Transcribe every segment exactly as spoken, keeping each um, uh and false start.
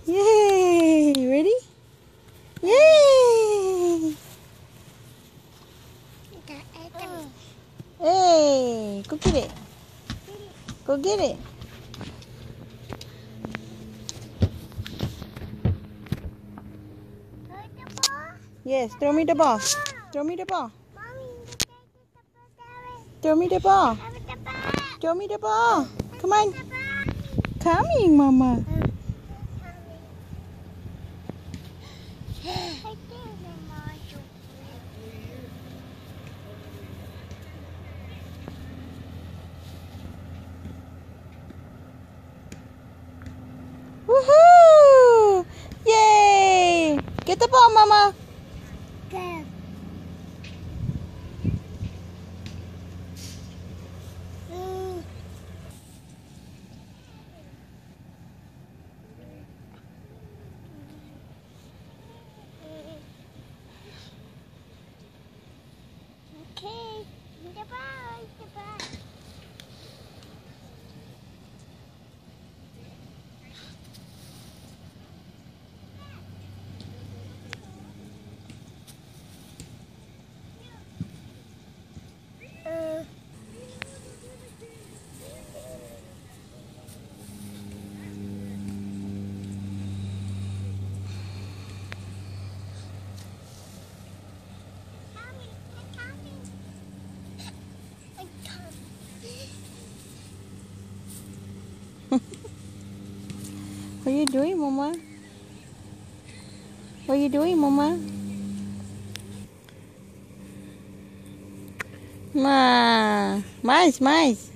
Yay! Ready? Yay! Hey! Go get it. Go get it. Yes, throw me the ball. Throw me the ball. Throw me the ball. Throw me the ball. Come on. Coming, Mama. Woohoo! Yay! Get the ball, Mama. Go. Mm. Okay, the ball, the ball. Uh. What are you doing, Mama? What are you doing, Mama? Ma, mais, mais.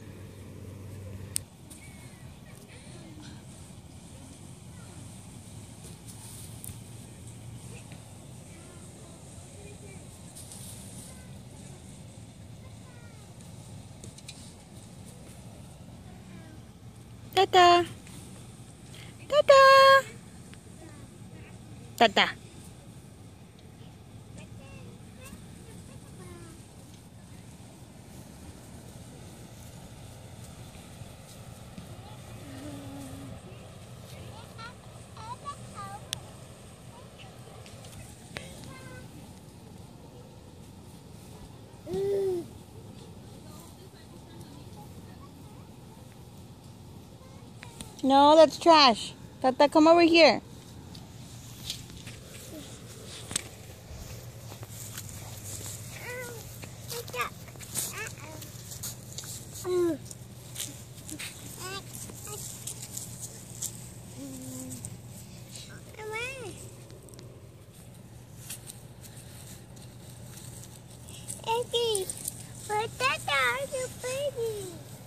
Tata. Tata. Tata. No, that's trash. Tata, come over here. Eggie, but Tata, you baby.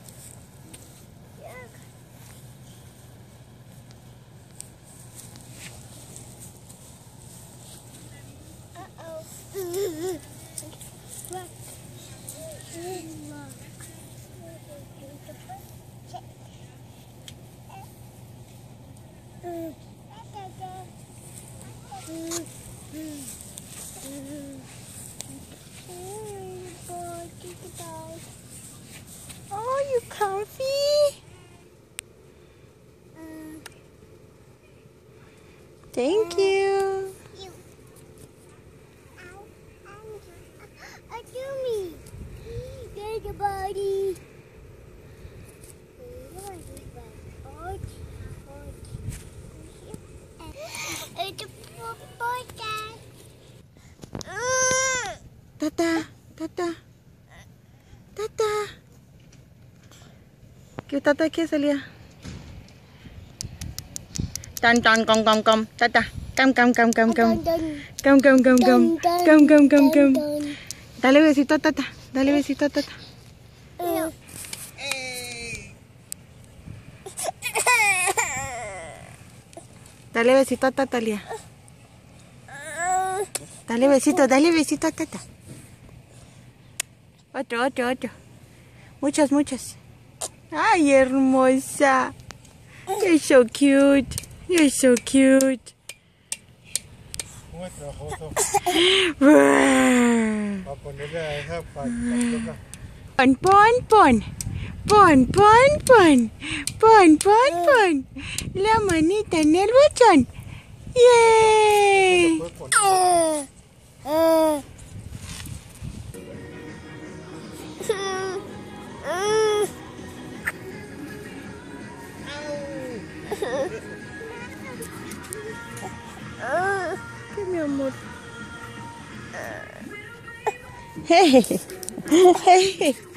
Uh-oh. Oh, you comfy? Thank you. There's a body. Tata, Tata, Tata. क्यों Tata कैसे लिया? Tan tan come come come Tata come come come come come come come come come come come come come. Dale besito a Tata, dale besito a Tata. No. Dale besito a Tata, Lía. Dale besito, dale besito a Tata. Otro, otro, otro. Muchos, muchos. Ay, hermosa. You're so cute. You're so cute. Pon, pon, pon. Pon, pon, pon. Pon, pon, pon. La manita en el buchón. ¡Yay! ¿Qué, mi amor? Jeje. Jeje.